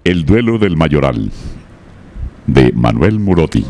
El duelo del Mayoral, de Manuel Murotti.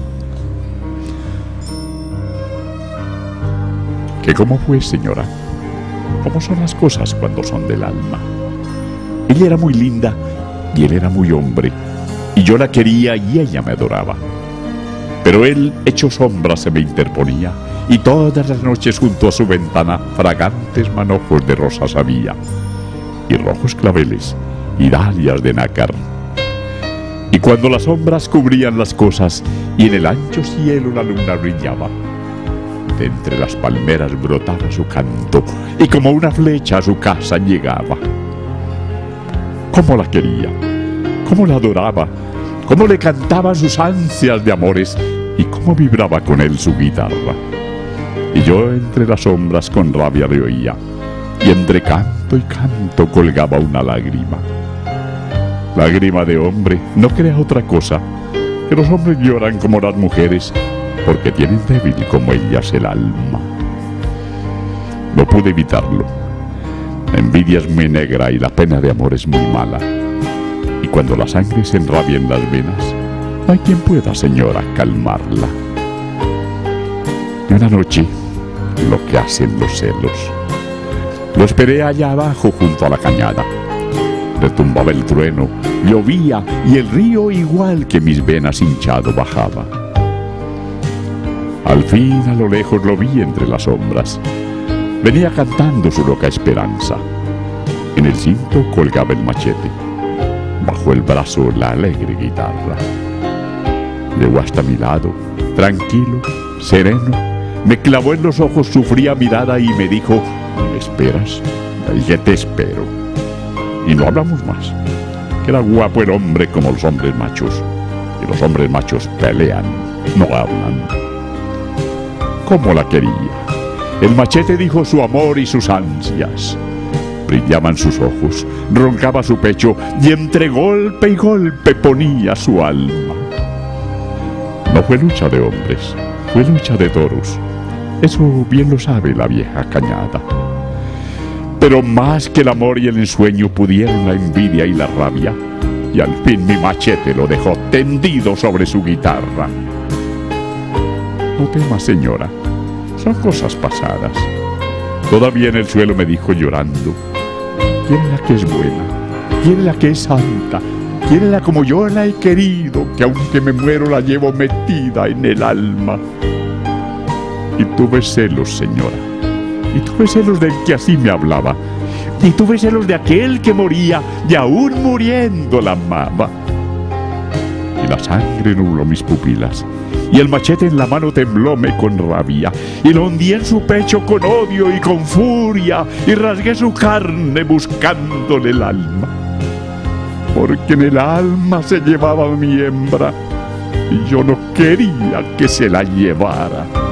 ¿Que cómo fue, señora? ¿Cómo son las cosas cuando son del alma? Ella era muy linda y él era muy hombre, y yo la quería y ella me adoraba. Pero él, hecho sombra, se me interponía, y todas las noches junto a su ventana fragantes manojos de rosas había, y rojos claveles, y dalias de nácar. Y cuando las sombras cubrían las cosas, y en el ancho cielo la luna brillaba, de entre las palmeras brotaba su canto, y como una flecha a su casa llegaba. ¿Cómo la quería? ¿Cómo la adoraba? ¿Cómo le cantaba sus ansias de amores? ¿Y cómo vibraba con él su guitarra? Y yo entre las sombras con rabia le oía, y entre canto y canto colgaba una lágrima. Lágrima de hombre, no crea otra cosa, que los hombres lloran como las mujeres, porque tienen débil como ellas el alma. No pude evitarlo. La envidia es muy negra y la pena de amor es muy mala. Y cuando la sangre se enrabia en las venas, no hay quien pueda, señora, calmarla. Y una noche, lo que hacen los celos, lo esperé allá abajo junto a la cañada. Retumbaba el trueno, llovía y el río igual que mis venas hinchado bajaba. Al fin a lo lejos lo vi entre las sombras. Venía cantando su loca esperanza. En el cinto colgaba el machete, bajo el brazo la alegre guitarra. Llegó hasta mi lado, tranquilo, sereno, me clavó en los ojos su fría mirada y me dijo: ¿me esperas? Dije: te espero. Y no hablamos más, que era guapo el hombre como los hombres machos, y los hombres machos pelean, no hablan. ¿Cómo la quería? El machete dijo su amor y sus ansias. Brillaban sus ojos, roncaba su pecho, y entre golpe y golpe ponía su alma. No fue lucha de hombres, fue lucha de toros. Eso bien lo sabe la vieja cañada. Pero más que el amor y el ensueño pudieron la envidia y la rabia, y al fin mi machete lo dejó tendido sobre su guitarra. No temas, señora, son cosas pasadas. Todavía en el suelo me dijo llorando: quiérela que es buena, quiérela que es santa, quiérela como yo la he querido, que aunque me muero la llevo metida en el alma. Y tuve celos, señora, y tuve celos del que así me hablaba, y tuve celos de aquel que moría y aún muriendo la amaba. Y la sangre nubló mis pupilas, y el machete en la mano temblóme con rabia, y lo hundí en su pecho con odio y con furia, y rasgué su carne buscándole el alma. Porque en el alma se llevaba mi hembra, y yo no quería que se la llevara.